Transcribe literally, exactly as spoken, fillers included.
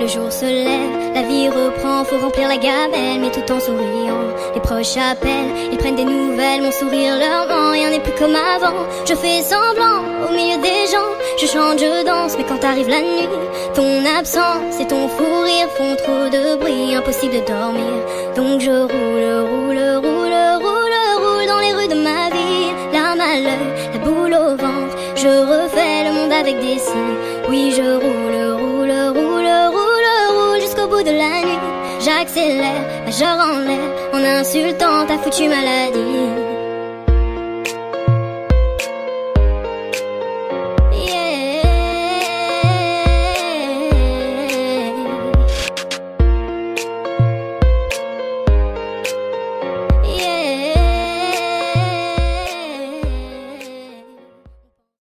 Le jour se lève, la vie reprend, faut remplir la gamelle, mais tout en souriant. Les proches appellent, ils prennent des nouvelles, mon sourire leur ment, rien n'est plus comme avant. Je fais semblant au milieu des gens, je chante, je danse, mais quand arrive la nuit, ton absence et ton fou rire font trop de bruit, impossible de dormir. Donc je roule, roule, roule, roule, roule dans les rues de ma ville, larme à l'œil, la boule au ventre, je refais le monde avec des cils. Oui, je roule, roule, roule, roule, roule jusqu'au bout de la nuit. J'accélère, majeur en l'air, en insultant ta foutue maladie.